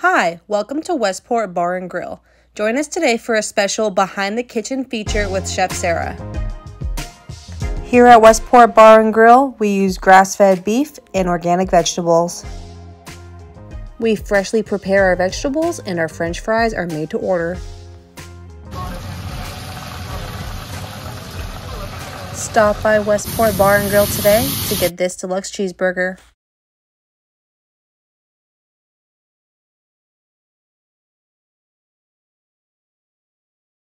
Hi, welcome to Westport Bar and Grill. Join us today for a special Behind the Kitchen feature with Chef Sarah. Here at Westport Bar and Grill, we use grass-fed beef and organic vegetables. We freshly prepare our vegetables and our French fries are made to order. Stop by Westport Bar and Grill today to get this deluxe cheeseburger.